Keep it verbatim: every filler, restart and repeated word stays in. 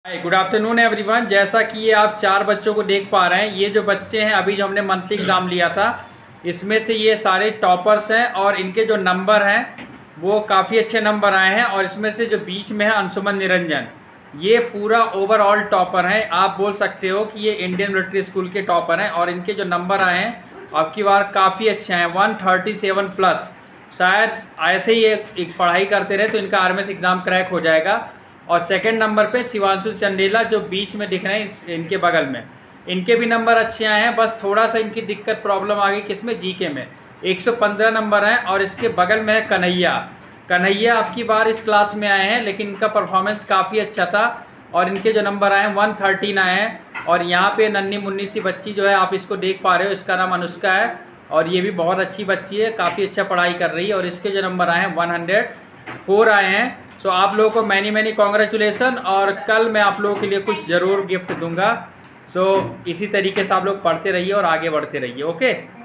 Good afternoon everyone. जैसा कि ये आप चार बच्चों को देख पा रहे हैं, ये जो बच्चे हैं अभी जो हमने मंथली एग्ज़ाम लिया था इसमें से ये सारे टॉपर्स हैं और इनके जो नंबर हैं वो काफ़ी अच्छे नंबर आए हैं। और इसमें से जो बीच में है अंशुमन निरंजन, ये पूरा ओवरऑल टॉपर हैं। आप बोल सकते हो कि ये इंडियन मिलिट्री स्कूल के टॉपर हैं और इनके जो नंबर आए हैं अब की बार काफ़ी अच्छे हैं, वन थर्टी सेवन प्लस। शायद ऐसे ही एक पढ़ाई करते रहे तो इनका आर्मी एग्ज़ाम क्रैक हो जाएगा। और सेकंड नंबर पे शिवांशु चंदेला जो बीच में दिख रहे हैं इनके बगल में, इनके भी नंबर अच्छे आए हैं। बस थोड़ा सा इनकी दिक्कत प्रॉब्लम आ गई किसमें, जीके में एक सौ पंद्रह नंबर हैं। और इसके बगल में है कन्हैया। कन्हैया अब की बार इस क्लास में आए हैं लेकिन इनका परफॉर्मेंस काफ़ी अच्छा था और इनके जो नंबर आए हैं वन थर्टीन आए हैं। और यहाँ पे नन्ही मुन्नी सी बच्ची जो है आप इसको देख पा रहे हो, इसका नाम अनुष्का है और ये भी बहुत अच्छी बच्ची है, काफ़ी अच्छा पढ़ाई कर रही है। और इसके जो नंबर आए हैं वन हंड्रेड फोर आए हैं। सो आप लोगों को मैनी मैनी कॉन्ग्रेचुलेसन। और कल मैं आप लोगों के लिए कुछ ज़रूर गिफ्ट दूंगा। सो इसी तरीके से आप लोग पढ़ते रहिए और आगे बढ़ते रहिए। ओके।